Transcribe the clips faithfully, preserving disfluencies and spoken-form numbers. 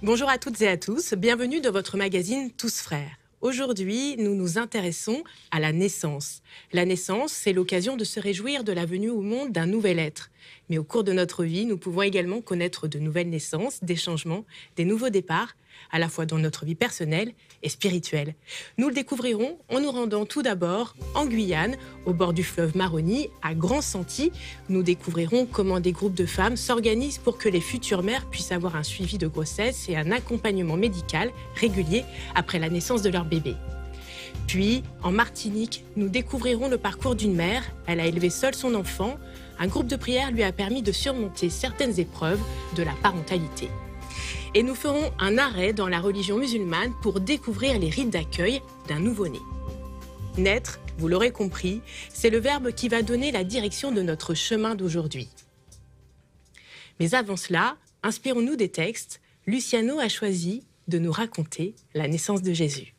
Bonjour à toutes et à tous, bienvenue dans votre magazine Tous Frères. Aujourd'hui, nous nous intéressons à la naissance. La naissance, c'est l'occasion de se réjouir de la venue au monde d'un nouvel être. Mais au cours de notre vie, nous pouvons également connaître de nouvelles naissances, des changements, des nouveaux départs, à la fois dans notre vie personnelle et spirituelle. Nous le découvrirons en nous rendant tout d'abord en Guyane, au bord du fleuve Maroni, à Grand-Santi. Nous découvrirons comment des groupes de femmes s'organisent pour que les futures mères puissent avoir un suivi de grossesse et un accompagnement médical régulier après la naissance de leur bébé. Puis, en Martinique, nous découvrirons le parcours d'une mère. Elle a élevé seule son enfant. Un groupe de prière lui a permis de surmonter certaines épreuves de la parentalité. Et nous ferons un arrêt dans la religion musulmane pour découvrir les rites d'accueil d'un nouveau-né. Naître, vous l'aurez compris, c'est le verbe qui va donner la direction de notre chemin d'aujourd'hui. Mais avant cela, inspirons-nous des textes. Luciano a choisi de nous raconter la naissance de Jésus.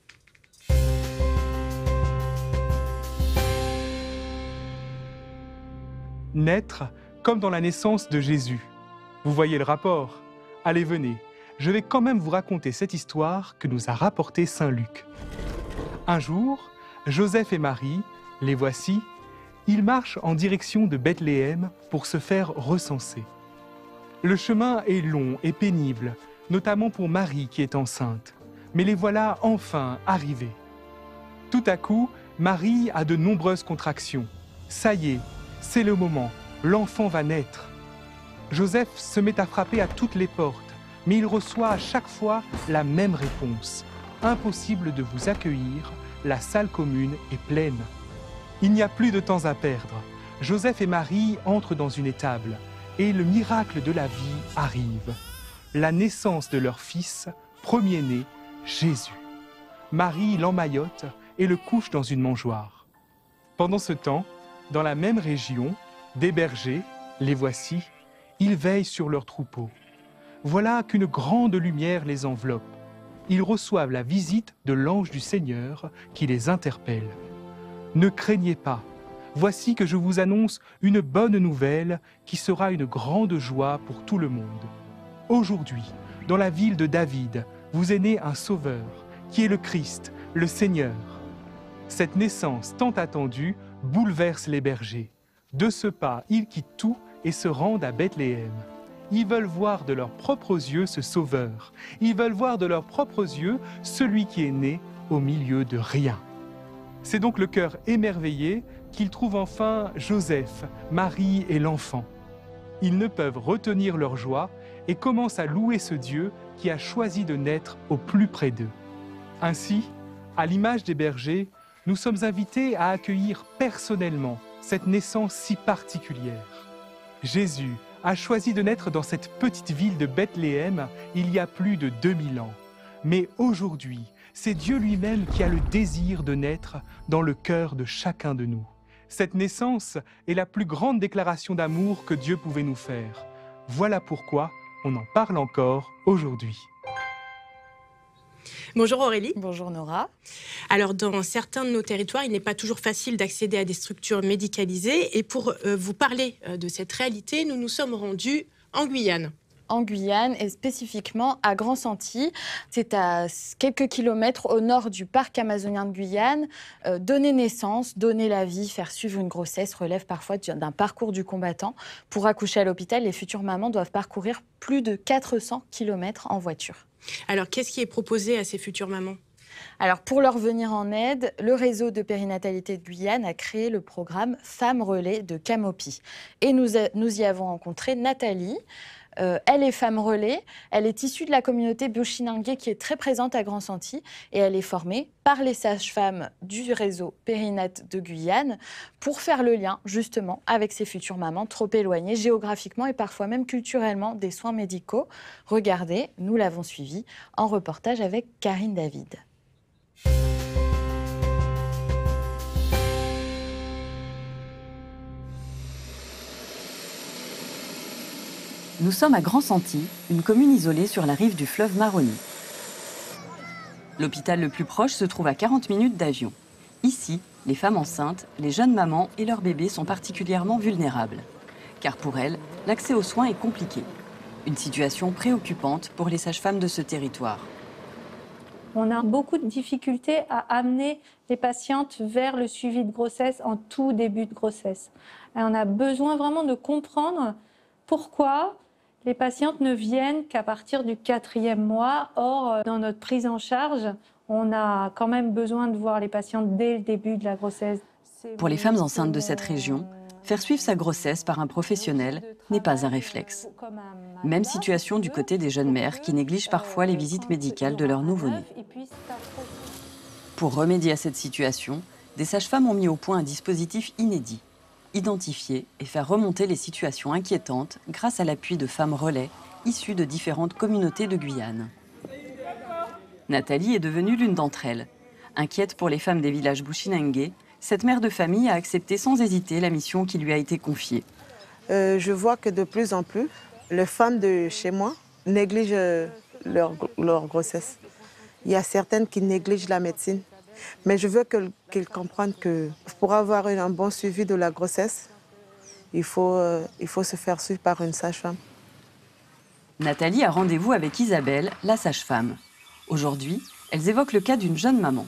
Naître comme dans la naissance de Jésus. Vous voyez le rapport? Allez, venez. Je vais quand même vous raconter cette histoire que nous a rapportée saint Luc. Un jour, Joseph et Marie, les voici, ils marchent en direction de Bethléem pour se faire recenser. Le chemin est long et pénible, notamment pour Marie qui est enceinte. Mais les voilà enfin arrivés. Tout à coup, Marie a de nombreuses contractions. Ça y est, c'est le moment, l'enfant va naître. Joseph se met à frapper à toutes les portes, mais il reçoit à chaque fois la même réponse. Impossible de vous accueillir, la salle commune est pleine. Il n'y a plus de temps à perdre. Joseph et Marie entrent dans une étable et le miracle de la vie arrive. La naissance de leur fils, premier-né, Jésus. Marie l'emmaillote et le couche dans une mangeoire. Pendant ce temps, dans la même région, des bergers, les voici, ils veillent sur leurs troupeaux. Voilà qu'une grande lumière les enveloppe. Ils reçoivent la visite de l'ange du Seigneur qui les interpelle. Ne craignez pas, voici que je vous annonce une bonne nouvelle qui sera une grande joie pour tout le monde. Aujourd'hui, dans la ville de David, vous est né un sauveur, qui est le Christ, le Seigneur. Cette naissance tant attendue bouleverse les bergers. De ce pas, ils quittent tout et se rendent à Bethléem. Ils veulent voir de leurs propres yeux ce sauveur. Ils veulent voir de leurs propres yeux celui qui est né au milieu de rien. C'est donc le cœur émerveillé qu'ils trouvent enfin Joseph, Marie et l'enfant. Ils ne peuvent retenir leur joie et commencent à louer ce Dieu qui a choisi de naître au plus près d'eux. Ainsi, à l'image des bergers, nous sommes invités à accueillir personnellement cette naissance si particulière. Jésus a choisi de naître dans cette petite ville de Bethléem il y a plus de deux mille ans. Mais aujourd'hui, c'est Dieu lui-même qui a le désir de naître dans le cœur de chacun de nous. Cette naissance est la plus grande déclaration d'amour que Dieu pouvait nous faire. Voilà pourquoi on en parle encore aujourd'hui. Bonjour Aurélie. Bonjour Nora. Alors dans certains de nos territoires, il n'est pas toujours facile d'accéder à des structures médicalisées. Et pour euh, vous parler euh, de cette réalité, nous nous sommes rendus en Guyane. En Guyane et spécifiquement à Grand-Santi. C'est à quelques kilomètres au nord du parc amazonien de Guyane. Euh, donner naissance, donner la vie, faire suivre une grossesse relève parfois d'un parcours du combattant. Pour accoucher à l'hôpital, les futures mamans doivent parcourir plus de quatre cents kilomètres en voiture. Alors qu'est-ce qui est proposé à ces futures mamans ? Alors, pour leur venir en aide, le réseau de périnatalité de Guyane a créé le programme Femmes Relais de Camopi. Et nous, a, nous y avons rencontré Nathalie. Euh, elle est femme relais, elle est issue de la communauté Bushinangue qui est très présente à Grand-Santi et elle est formée par les sages-femmes du réseau Périnat de Guyane pour faire le lien justement avec ces futures mamans trop éloignées géographiquement et parfois même culturellement des soins médicaux. Regardez, nous l'avons suivi en reportage avec Karine David. Nous sommes à Grand-Santi, une commune isolée sur la rive du fleuve Maroni. L'hôpital le plus proche se trouve à quarante minutes d'avion. Ici, les femmes enceintes, les jeunes mamans et leurs bébés sont particulièrement vulnérables. Car pour elles, l'accès aux soins est compliqué. Une situation préoccupante pour les sages-femmes de ce territoire. On a beaucoup de difficultés à amener les patientes vers le suivi de grossesse en tout début de grossesse. Et on a besoin vraiment de comprendre pourquoi les patientes ne viennent qu'à partir du quatrième mois. Or, dans notre prise en charge, on a quand même besoin de voir les patientes dès le début de la grossesse. Pour les femmes enceintes de cette région, faire suivre sa grossesse par un professionnel n'est pas un réflexe. Même situation du côté des jeunes mères qui négligent parfois les visites médicales de leur nouveau-né. Pour remédier à cette situation, des sages-femmes ont mis au point un dispositif inédit. Identifier et faire remonter les situations inquiétantes grâce à l'appui de femmes relais issues de différentes communautés de Guyane. Nathalie est devenue l'une d'entre elles. Inquiète pour les femmes des villages Bushinengue, cette mère de famille a accepté sans hésiter la mission qui lui a été confiée. Euh, je vois que de plus en plus, les femmes de chez moi négligent leur, leur grossesse. Il y a certaines qui négligent la médecine. Mais je veux qu'ils comprennent que pour avoir un bon suivi de la grossesse, il faut, euh, il faut se faire suivre par une sage-femme. Nathalie a rendez-vous avec Isabelle, la sage-femme. Aujourd'hui, elles évoquent le cas d'une jeune maman.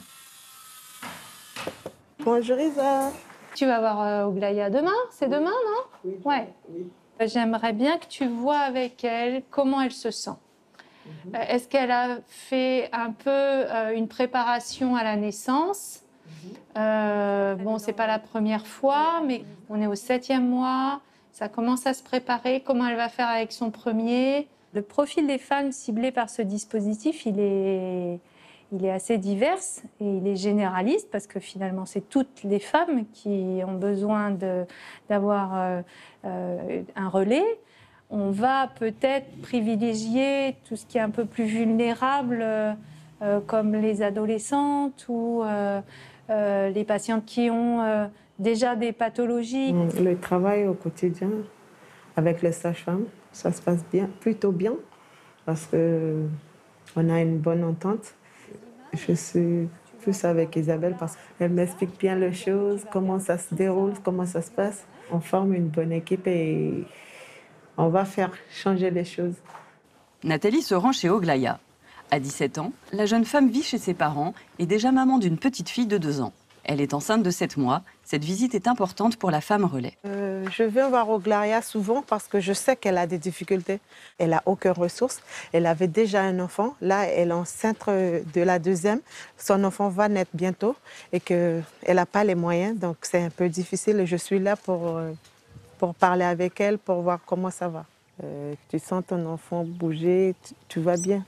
Bonjour Isa. Tu vas voir euh, Oglaya demain, c'est demain, non? Oui. Ouais. Oui. J'aimerais bien que tu vois avec elle comment elle se sent. Mm-hmm. euh, Est-ce qu'elle a fait un peu euh, une préparation à la naissance? Mm-hmm. euh, Bon, c'est pas la première fois, mais on est au septième mois, ça commence à se préparer. Comment elle va faire avec son premier? Le profil des femmes ciblées par ce dispositif, il est... Il est assez divers et il est généraliste parce que finalement, c'est toutes les femmes qui ont besoin d'avoir euh, euh, un relais. On va peut-être privilégier tout ce qui est un peu plus vulnérable, euh, comme les adolescentes ou euh, euh, les patientes qui ont euh, déjà des pathologies. Le travail au quotidien avec les sages-femmes, ça se passe bien, plutôt bien, parce qu'on a une bonne entente. Je suis plus avec Isabelle parce qu'elle m'explique bien les choses, comment ça se déroule, comment ça se passe. On forme une bonne équipe et on va faire changer les choses. Nathalie se rend chez Oglaya. À dix-sept ans, la jeune femme vit chez ses parents et déjà maman d'une petite fille de deux ans. Elle est enceinte de sept mois. Cette visite est importante pour la femme relais. Euh, je viens voir Oglaya souvent parce que je sais qu'elle a des difficultés. Elle n'a aucune ressource. Elle avait déjà un enfant. Là, elle est enceinte de la deuxième. Son enfant va naître bientôt et qu'elle n'a pas les moyens. Donc, c'est un peu difficile. Je suis là pour, pour parler avec elle, pour voir comment ça va. Euh, tu sens ton enfant bouger, tu, tu vas bien.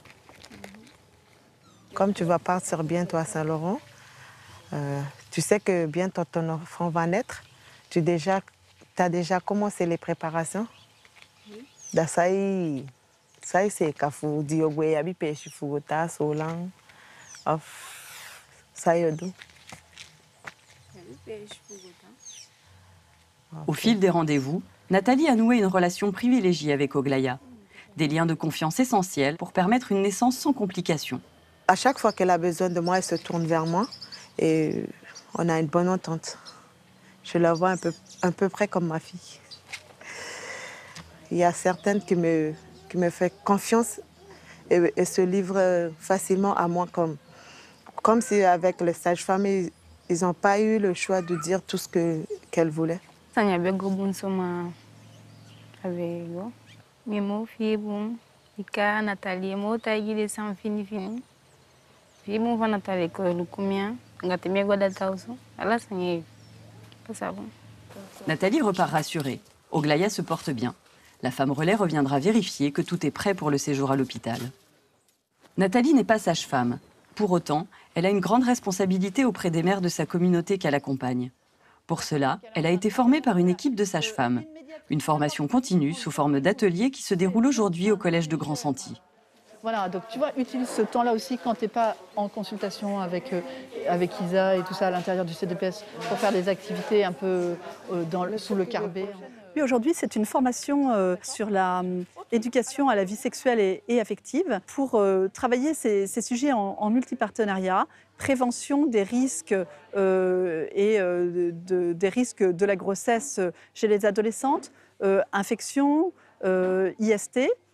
Comme tu vas partir bientôt à Saint-Laurent, euh, tu sais que bientôt ton enfant va naître. Tu déjà, as déjà commencé les préparations. Oui. Ça y ça y c'est quand vous dites que vous avez pêché fouta solang of ça y est. Au fil des rendez-vous, Nathalie a noué une relation privilégiée avec Oglaya. Des liens de confiance essentiels pour permettre une naissance sans complications. À chaque fois qu'elle a besoin de moi, elle se tourne vers moi et on a une bonne entente. Je la vois un peu, un peu près comme ma fille. Il y a certaines qui me, qui me font confiance et, et se livrent facilement à moi, comme, comme si avec les sages-femmes, ils n'ont pas eu le choix de dire tout ce que, qu'elles voulaient. Nathalie repart rassurée. Oglaya se porte bien. La femme relais reviendra vérifier que tout est prêt pour le séjour à l'hôpital. Nathalie n'est pas sage-femme. Pour autant, elle a une grande responsabilité auprès des mères de sa communauté qu'elle accompagne. Pour cela, elle a été formée par une équipe de sages-femmes. Une formation continue sous forme d'atelier qui se déroule aujourd'hui au collège de Grand Santi. Voilà, donc tu vois, utilise ce temps-là aussi quand tu n'es pas en consultation avec, euh, avec Isa et tout ça à l'intérieur du C D P S pour faire des activités un peu euh, dans le, sous le carbet. Oui, aujourd'hui, c'est une formation euh, sur l'éducation à la vie sexuelle et, et affective pour euh, travailler ces, ces sujets en, en multipartenariat, prévention des risques euh, et euh, de, des risques de la grossesse chez les adolescentes, euh, infection, euh, I S T,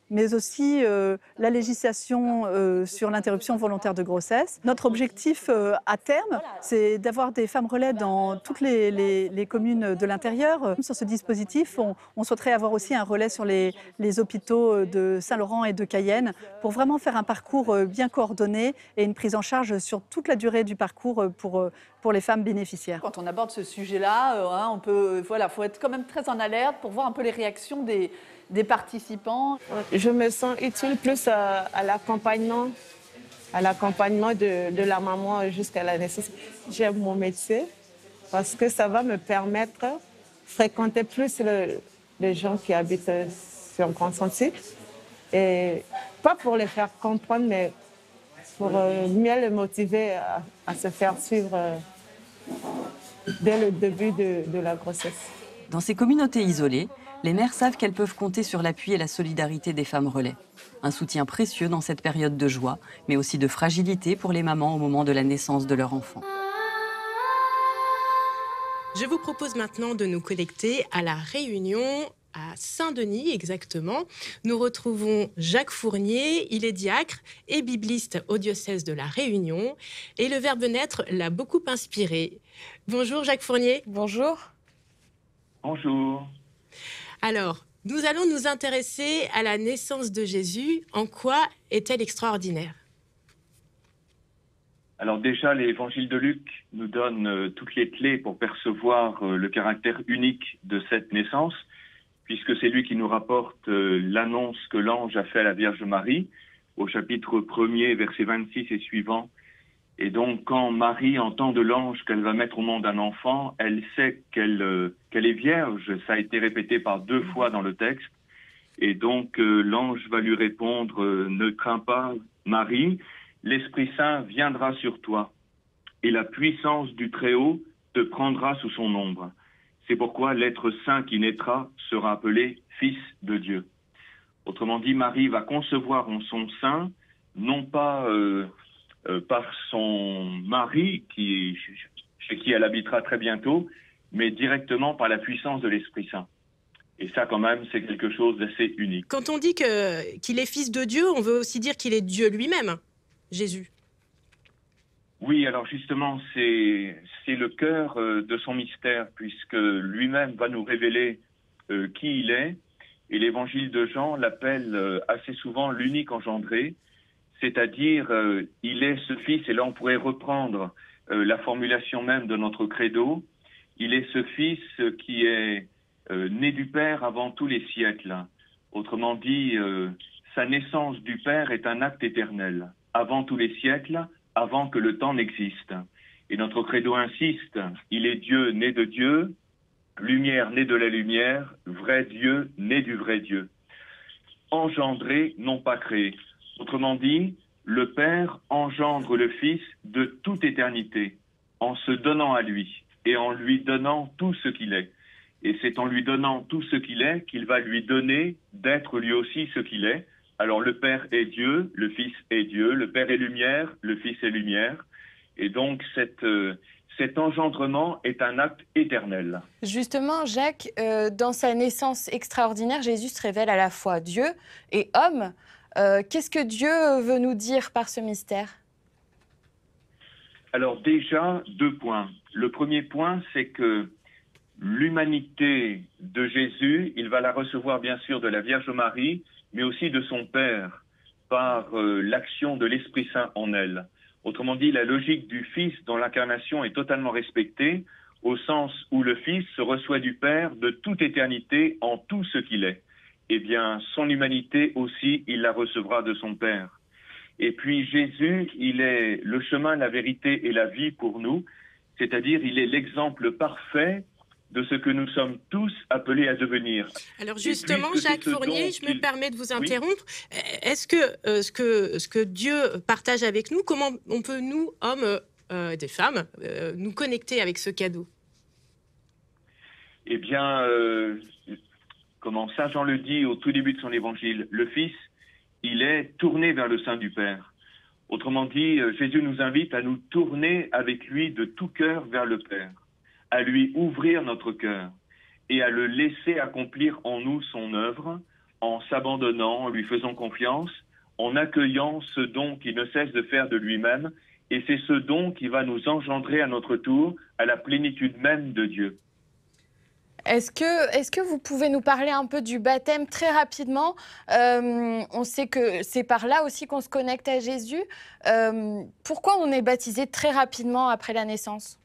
mais aussi euh, la législation euh, sur l'interruption volontaire de grossesse. Notre objectif euh, à terme, c'est d'avoir des femmes relais dans toutes les, les, les communes de l'intérieur. Sur ce dispositif, on, on souhaiterait avoir aussi un relais sur les, les hôpitaux de Saint-Laurent et de Cayenne pour vraiment faire un parcours bien coordonné et une prise en charge sur toute la durée du parcours pour, pour les femmes bénéficiaires. Quand on aborde ce sujet-là, euh, hein, on peut, voilà, faut être quand même très en alerte pour voir un peu les réactions des, des participants. Je me sens utile plus à, à l'accompagnement, à l'accompagnement de, de la maman jusqu'à la naissance. J'aime mon métier parce que ça va me permettre de fréquenter plus le, les gens qui habitent sur Grand Sentier. Et pas pour les faire comprendre, mais pour euh, mieux les motiver à, à se faire suivre euh, dès le début de, de la grossesse. Dans ces communautés isolées, les mères savent qu'elles peuvent compter sur l'appui et la solidarité des femmes relais. Un soutien précieux dans cette période de joie, mais aussi de fragilité pour les mamans au moment de la naissance de leur enfant. Je vous propose maintenant de nous connecter à la Réunion, à Saint-Denis exactement. Nous retrouvons Jacques Fournier, il est diacre et bibliste au diocèse de la Réunion. Et le verbe naître l'a beaucoup inspiré. Bonjour Jacques Fournier. Bonjour. Bonjour. Alors, nous allons nous intéresser à la naissance de Jésus. En quoi est-elle extraordinaire ? Alors déjà, l'évangile de Luc nous donne euh, toutes les clés pour percevoir euh, le caractère unique de cette naissance, puisque c'est lui qui nous rapporte euh, l'annonce que l'ange a fait à la Vierge Marie, au chapitre premier, verset vingt-six et suivant. Et donc, quand Marie entend de l'ange qu'elle va mettre au monde un enfant, elle sait qu'elle euh, qu'elle est vierge. Ça a été répété par deux fois dans le texte. Et donc, euh, l'ange va lui répondre euh, « Ne crains pas, Marie, l'Esprit Saint viendra sur toi, et la puissance du Très-Haut te prendra sous son ombre. C'est pourquoi l'être saint qui naîtra sera appelé Fils de Dieu. » Autrement dit, Marie va concevoir en son sein, non pas euh, euh, par son mari, qui, chez qui elle habitera très bientôt, mais directement par la puissance de l'Esprit Saint. Et ça, quand même, c'est quelque chose d'assez unique. Quand on dit que, qu'il est fils de Dieu, on veut aussi dire qu'il est Dieu lui-même, Jésus. Oui, alors justement, c'est c'est le cœur euh, de son mystère, puisque lui-même va nous révéler euh, qui il est. Et l'évangile de Jean l'appelle euh, assez souvent l'unique engendré, c'est-à-dire euh, il est ce fils, et là on pourrait reprendre euh, la formulation même de notre credo, il est ce fils qui est euh, né du Père avant tous les siècles. Autrement dit, euh, sa naissance du Père est un acte éternel, avant tous les siècles, avant que le temps n'existe. Et notre credo insiste, il est Dieu né de Dieu, lumière né de la lumière, vrai Dieu né du vrai Dieu. Engendré, non pas créé. Autrement dit, le Père engendre le Fils de toute éternité, en se donnant à lui, et en lui donnant tout ce qu'il est. Et c'est en lui donnant tout ce qu'il est qu'il va lui donner d'être lui aussi ce qu'il est. Alors le Père est Dieu, le Fils est Dieu, le Père est lumière, le Fils est lumière. Et donc cette, euh, cet engendrement est un acte éternel. Justement, Jacques, euh, dans sa naissance extraordinaire, Jésus se révèle à la fois Dieu et homme. Euh, qu'est-ce que Dieu veut nous dire par ce mystère ? Alors déjà, deux points. Le premier point, c'est que l'humanité de Jésus, il va la recevoir bien sûr de la Vierge Marie, mais aussi de son Père, par euh, l'action de l'Esprit Saint en elle. Autrement dit, la logique du Fils dans l'incarnation est totalement respectée, au sens où le Fils se reçoit du Père de toute éternité en tout ce qu'il est. Eh bien, son humanité aussi, il la recevra de son Père. Et puis Jésus, il est le chemin, la vérité et la vie pour nous, c'est-à-dire il est l'exemple parfait de ce que nous sommes tous appelés à devenir. Alors justement, Jacques Fournier, je me il... permets de vous interrompre. Oui. Est-ce que, euh, ce que ce que Dieu partage avec nous, comment on peut, nous, hommes euh, et des femmes, euh, nous connecter avec ce cadeau ? Eh bien, euh, comment Saint Jean le dit au tout début de son évangile, le Fils, il est tourné vers le sein du Père. Autrement dit, Jésus nous invite à nous tourner avec lui de tout cœur vers le Père, à lui ouvrir notre cœur et à le laisser accomplir en nous son œuvre en s'abandonnant, en lui faisant confiance, en accueillant ce don qu'il ne cesse de faire de lui-même. Et c'est ce don qui va nous engendrer à notre tour à la plénitude même de Dieu. Est-ce que, est-ce que vous pouvez nous parler un peu du baptême très rapidement? euh, On sait que c'est par là aussi qu'on se connecte à Jésus. Euh, pourquoi on est baptisé très rapidement après la naissance?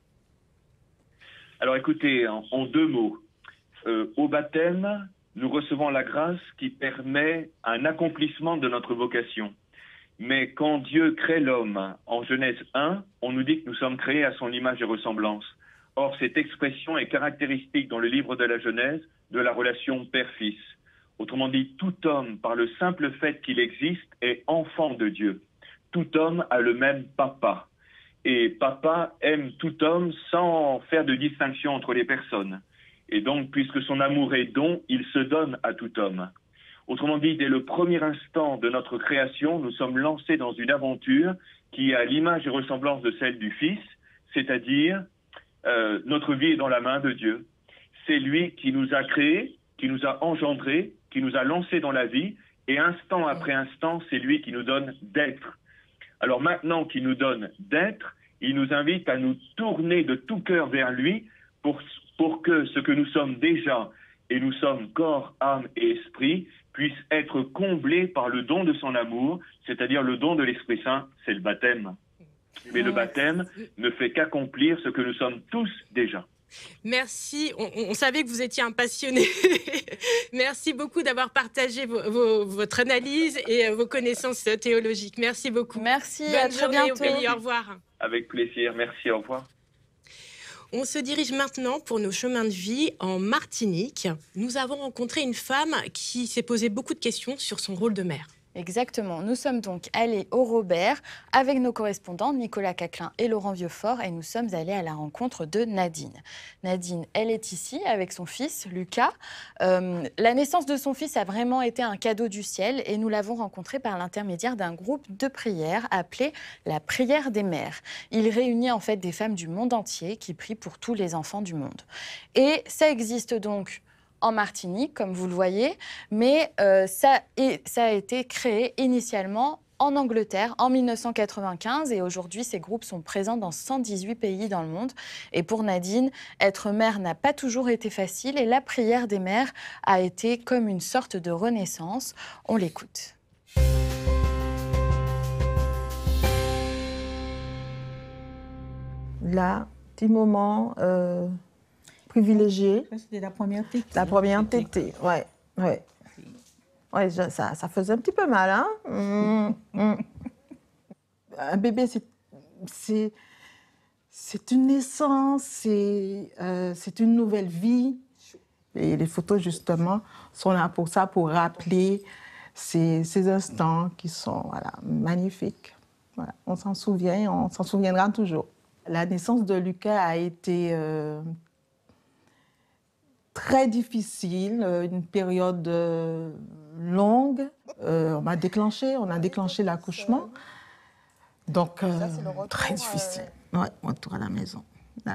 Alors écoutez, en, en deux mots. Euh, au baptême, nous recevons la grâce qui permet un accomplissement de notre vocation. Mais quand Dieu crée l'homme, en Genèse un, on nous dit que nous sommes créés à son image et ressemblance. Or, cette expression est caractéristique dans le livre de la Genèse de la relation père-fils. Autrement dit, tout homme, par le simple fait qu'il existe, est enfant de Dieu. Tout homme a le même papa. Et papa aime tout homme sans faire de distinction entre les personnes. Et donc, puisque son amour est don, il se donne à tout homme. Autrement dit, dès le premier instant de notre création, nous sommes lancés dans une aventure qui a l'image et ressemblance de celle du Fils, c'est-à-dire euh, notre vie est dans la main de Dieu. C'est lui qui nous a créés, qui nous a engendrés, qui nous a lancés dans la vie, et instant après instant, c'est lui qui nous donne d'être. Alors maintenant qu'il nous donne d'être, il nous invite à nous tourner de tout cœur vers lui pour, pour que ce que nous sommes déjà, et nous sommes corps, âme et esprit, puisse être comblé par le don de son amour, c'est-à-dire le don de l'Esprit Saint, c'est le baptême. Mais le baptême ne fait qu'accomplir ce que nous sommes tous déjà. Merci, on, on savait que vous étiez un passionné. Merci beaucoup d'avoir partagé vos, vos, votre analyse et vos connaissances théologiques. Merci beaucoup. Merci, Bonne à très journée, bientôt. Ophélie, au revoir. Avec plaisir, merci, au revoir. On se dirige maintenant pour nos chemins de vie en Martinique. Nous avons rencontré une femme qui s'est posé beaucoup de questions sur son rôle de mère. Exactement. Nous sommes donc allés au Robert avec nos correspondants Nicolas Caclin et Laurent Vieuxfort et nous sommes allés à la rencontre de Nadine. Nadine, elle est ici avec son fils Lucas. Euh, la naissance de son fils a vraiment été un cadeau du ciel et nous l'avons rencontré par l'intermédiaire d'un groupe de prière appelé la Prière des Mères. Il réunit en fait des femmes du monde entier qui prient pour tous les enfants du monde. Et ça existe donc en Martinique, comme vous le voyez, mais euh, ça, est, ça a été créé initialement en Angleterre en mille neuf cent quatre-vingt-quinze et aujourd'hui, ces groupes sont présents dans cent dix-huit pays dans le monde. Et pour Nadine, être mère n'a pas toujours été facile et la prière des mères a été comme une sorte de renaissance. On l'écoute. Là, petit moment... Euh... privilégiée. C'était la première tétée. La première tétée, ouais, ouais. Ouais, je, ça, ça faisait un petit peu mal, hein. Mmh, mmh. Un bébé, c'est, c'est, c'est une naissance, c'est, euh, c'est une nouvelle vie. Et les photos, justement, sont là pour ça, pour rappeler ces, ces instants qui sont voilà, magnifiques. Voilà. On s'en souvient et on s'en souviendra toujours. La naissance de Lucas a été... Euh, très difficile, une période euh, longue. Euh, on m'a déclenché, on a déclenché l'accouchement. Donc, euh, retour, très difficile. Euh... Ouais, retour à la maison. Là.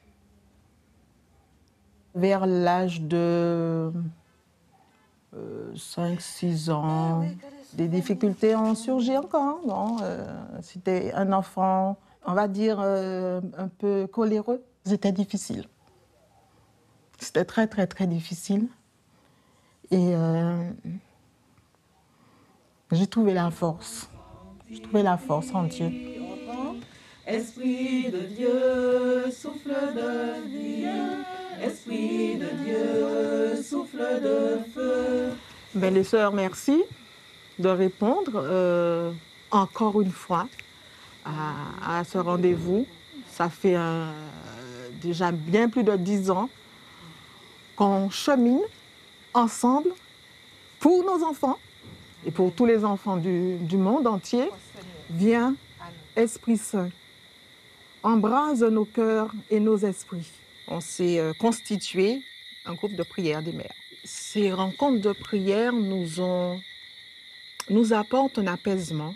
Vers l'âge de euh, cinq six ans, des difficultés ont surgi encore. Non, euh, c'était un enfant, on va dire, euh, un peu coléreux. C'était difficile. C'était très, très, très difficile. Et euh, j'ai trouvé la force. J'ai trouvé la force en Dieu. Esprit de Dieu, souffle de vie. Esprit de Dieu, souffle de feu. Ben, les sœurs, merci de répondre euh, encore une fois à, à ce rendez-vous. Ça fait euh, déjà bien plus de dix ans qu'on chemine ensemble pour nos enfants et pour tous les enfants du, du monde entier. Viens, Esprit Saint, embrase nos cœurs et nos esprits. On s'est euh, constitué un groupe de prière des mères. Ces rencontres de prière nous, ont, nous apportent un apaisement,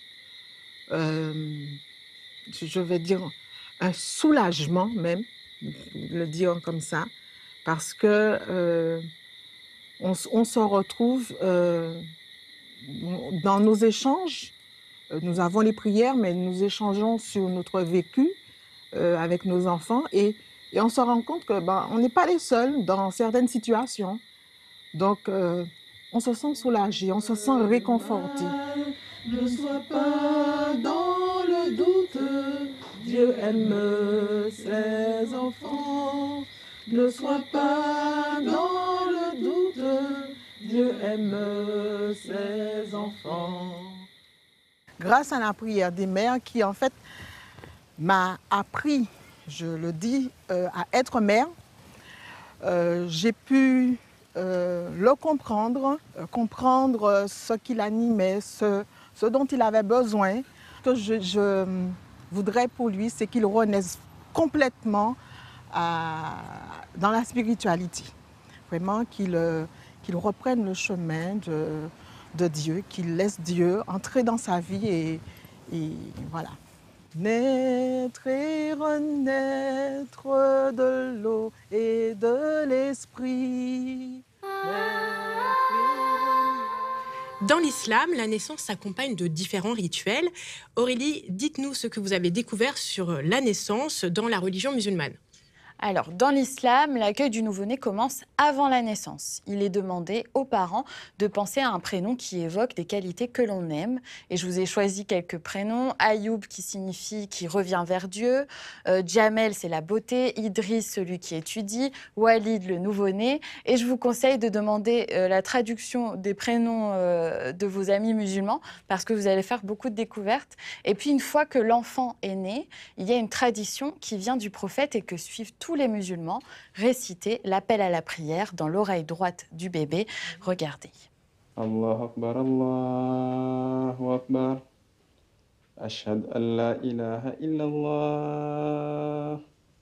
euh, je vais dire un soulagement même, le dire comme ça, parce que euh, on, on se retrouve euh, dans nos échanges. Nous avons les prières, mais nous échangeons sur notre vécu euh, avec nos enfants et, et on se rend compte que ben, on n'est pas les seuls dans certaines situations. Donc, euh, on se sent soulagé, on se sent réconforté. Ne sois pas dans le doute, Dieu aime ses enfants. Ne sois pas dans le doute, Dieu aime ses enfants. Grâce à la prière des mères qui, en fait, m'a appris, je le dis, euh, à être mère, euh, j'ai pu euh, le comprendre, euh, comprendre ce qui l'animait, ce, ce dont il avait besoin. Ce que je, je voudrais pour lui, c'est qu'il renaisse complètement à, dans la spiritualité. Vraiment qu'il euh, qu'il reprenne le chemin de, de Dieu, qu'il laisse Dieu entrer dans sa vie et, et voilà. Naître et renaître de l'eau et de l'esprit. Dans l'islam, la naissance s'accompagne de différents rituels. Aurélie, dites-nous ce que vous avez découvert sur la naissance dans la religion musulmane. Alors, dans l'islam, l'accueil du nouveau-né commence avant la naissance. Il est demandé aux parents de penser à un prénom qui évoque des qualités que l'on aime. Et je vous ai choisi quelques prénoms. Ayoub, qui signifie « qui revient vers Dieu ». Euh, Jamel, c'est la beauté. Idriss, celui qui étudie. Walid, le nouveau-né. Et je vous conseille de demander euh, la traduction des prénoms euh, de vos amis musulmans parce que vous allez faire beaucoup de découvertes. Et puis, une fois que l'enfant est né, il y a une tradition qui vient du prophète et que suivent tous les musulmans, réciter l'appel à la prière dans l'oreille droite du bébé. Regardez. Allahu Akbar, Allahu Akbar. Ashhadu an la ilaha illallah.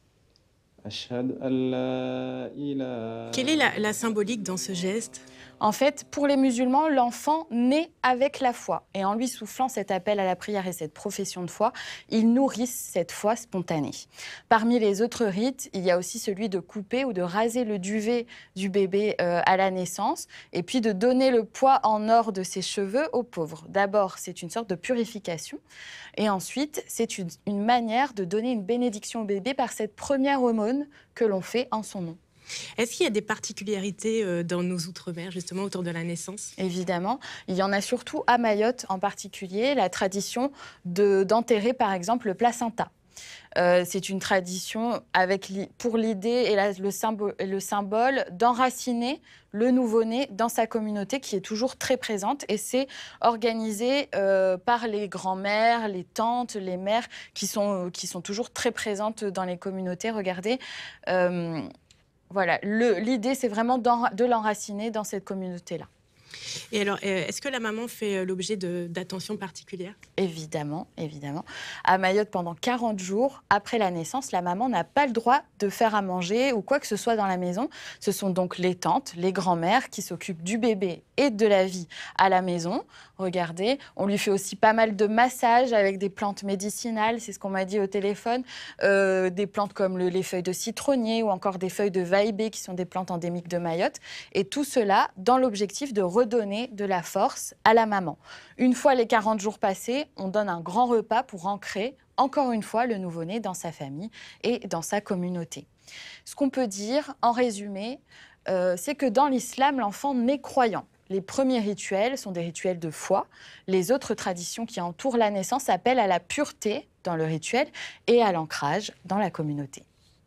Ashhadu an la ilaha. Quelle est la, la symbolique dans ce geste ? En fait, pour les musulmans, l'enfant naît avec la foi. Et en lui soufflant cet appel à la prière et cette profession de foi, ils nourrissent cette foi spontanée. Parmi les autres rites, il y a aussi celui de couper ou de raser le duvet du bébé euh, à la naissance, et puis de donner le poids en or de ses cheveux aux pauvres. D'abord, c'est une sorte de purification. Et ensuite, c'est une, une manière de donner une bénédiction au bébé par cette première aumône que l'on fait en son nom. Est-ce qu'il y a des particularités dans nos outre-mer, justement, autour de la naissance ? Évidemment. Il y en a surtout à Mayotte en particulier, la tradition de, d'enterrer, par exemple, le placenta. Euh, c'est une tradition avec, pour l'idée et la, le, symbole, le symbole d'enraciner le nouveau-né dans sa communauté qui est toujours très présente. Et c'est organisé euh, par les grands-mères, les tantes, les mères qui sont, qui sont toujours très présentes dans les communautés. Regardez. Euh, Voilà, le, l'idée, c'est vraiment de l'enraciner dans cette communauté-là. Et alors, est-ce que la maman fait l'objet de, d'attention particulière ? Évidemment, évidemment. À Mayotte, pendant quarante jours, après la naissance, la maman n'a pas le droit de faire à manger ou quoi que ce soit dans la maison. Ce sont donc les tantes, les grands-mères qui s'occupent du bébé et de la vie à la maison. Regardez, on lui fait aussi pas mal de massages avec des plantes médicinales, c'est ce qu'on m'a dit au téléphone, euh, des plantes comme le, les feuilles de citronnier ou encore des feuilles de vaïbé qui sont des plantes endémiques de Mayotte. Et tout cela dans l'objectif de redonner de la force à la maman. Une fois les quarante jours passés, on donne un grand repas pour ancrer encore une fois le nouveau-né dans sa famille et dans sa communauté. Ce qu'on peut dire, en résumé, euh, c'est que dans l'islam, l'enfant naît croyant. Les premiers rituels sont des rituels de foi. Les autres traditions qui entourent la naissance appellent à la pureté dans le rituel et à l'ancrage dans la communauté.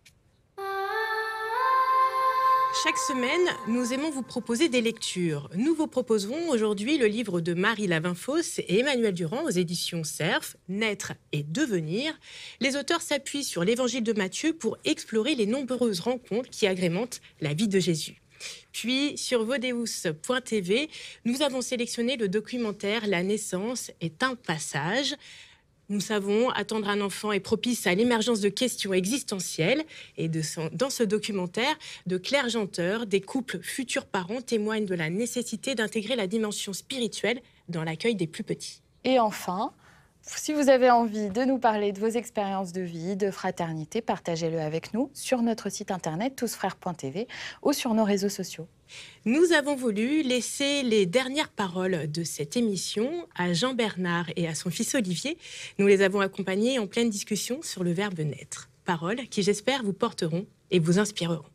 Chaque semaine, nous aimons vous proposer des lectures. Nous vous proposerons aujourd'hui le livre de Marie Lavin-Fosse et Emmanuel Durand aux éditions Cerf, Naître et devenir. Les auteurs s'appuient sur l'évangile de Matthieu pour explorer les nombreuses rencontres qui agrémentent la vie de Jésus. Puis, sur vodeus point t v, nous avons sélectionné le documentaire « La naissance est un passage ». Nous savons, attendre un enfant est propice à l'émergence de questions existentielles. Et de son, dans ce documentaire de Claire Janteur, des couples futurs parents témoignent de la nécessité d'intégrer la dimension spirituelle dans l'accueil des plus petits. Et enfin, Si vous avez envie de nous parler de vos expériences de vie, de fraternité, partagez-le avec nous sur notre site internet tous frères point t v ou sur nos réseaux sociaux. Nous avons voulu laisser les dernières paroles de cette émission à Jean Bernard et à son fils Olivier. Nous les avons accompagnés en pleine discussion sur le verbe naître. Paroles qui, j'espère, vous porteront et vous inspireront.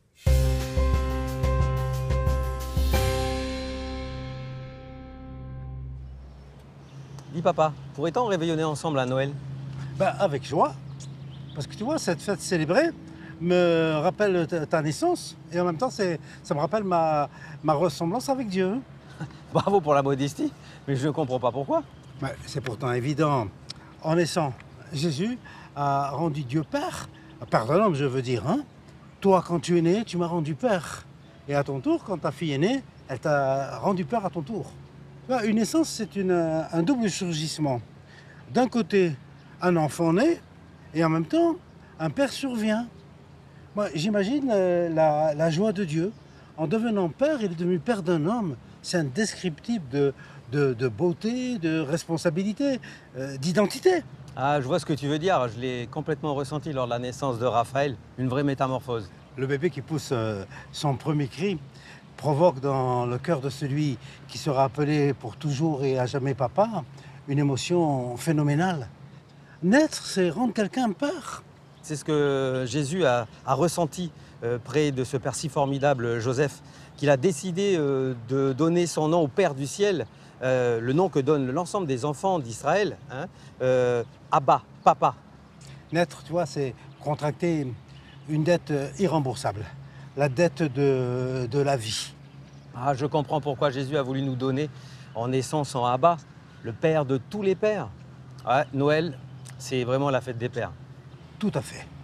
Dis papa, pourrait-on réveillonner ensemble à Noël? Ben, avec joie. Parce que tu vois, cette fête célébrée me rappelle ta, ta naissance. Et en même temps, ça me rappelle ma, ma ressemblance avec Dieu. Bravo pour la modestie, mais je ne comprends pas pourquoi. Ben, c'est pourtant évident. En naissant, Jésus a rendu Dieu Père. Père de l'homme, je veux dire. Hein? Toi, quand tu es né, tu m'as rendu Père. Et à ton tour, quand ta fille est née, elle t'a rendu Père à ton tour. Une naissance, c'est un double surgissement. D'un côté, un enfant naît, et en même temps, un père survient. Moi, j'imagine euh, la, la joie de Dieu. En devenant père, il est devenu père d'un homme. C'est indescriptible de, de, de beauté, de responsabilité, euh, d'identité. Ah, je vois ce que tu veux dire. Je l'ai complètement ressenti lors de la naissance de Raphaël. Une vraie métamorphose. Le bébé qui pousse euh, son premier cri provoque dans le cœur de celui qui sera appelé pour toujours et à jamais papa une émotion phénoménale. Naître, c'est rendre quelqu'un père. C'est ce que Jésus a, a ressenti euh, près de ce père si formidable, Joseph, qu'il a décidé euh, de donner son nom au Père du ciel, euh, le nom que donne l'ensemble des enfants d'Israël, hein, euh, Abba, papa. Naître, tu vois, c'est contracter une dette irremboursable. La dette de, de la vie. Ah, je comprends pourquoi Jésus a voulu nous donner en naissant son Abba, le père de tous les pères. Ouais, Noël, c'est vraiment la fête des pères. Tout à fait.